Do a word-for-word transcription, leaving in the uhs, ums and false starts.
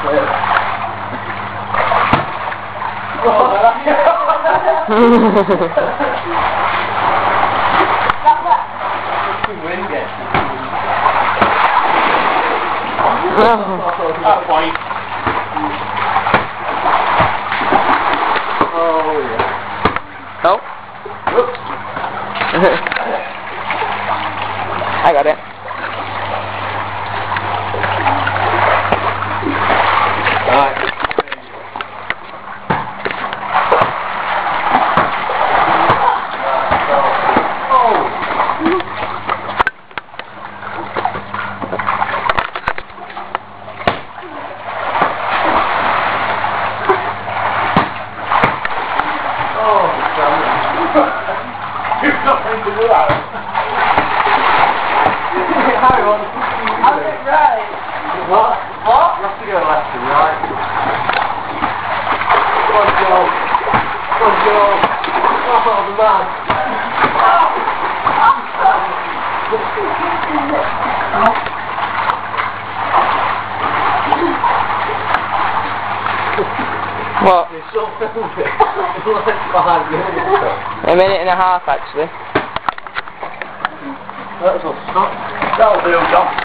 That point. Oh yeah. Oh. Whoops. I got it. Right. You've nothing to do that. Hang on. Have it right. What? What? You have to go left and right. Come on, Joe. Come on, Joe. Oh, the man. What? It's so filmed. It's like five minutes. A minute and a half, actually. That's all stop. That'll do, John.